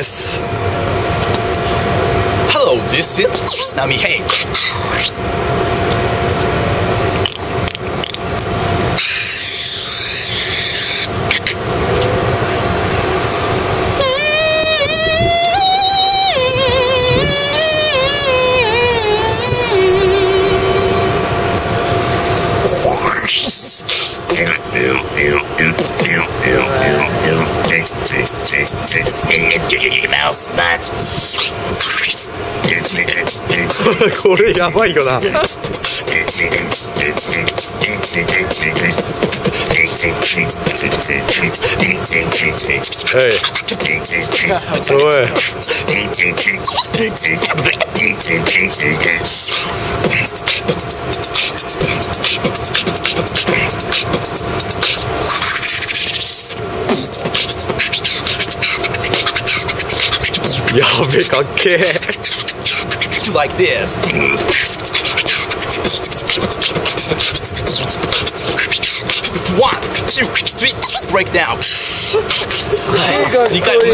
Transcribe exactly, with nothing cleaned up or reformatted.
。 Hello, this is Nami. Hey. Mouse mat. これやばいよな。やべえ、かっけえ。 Like this. One, two, three, break down.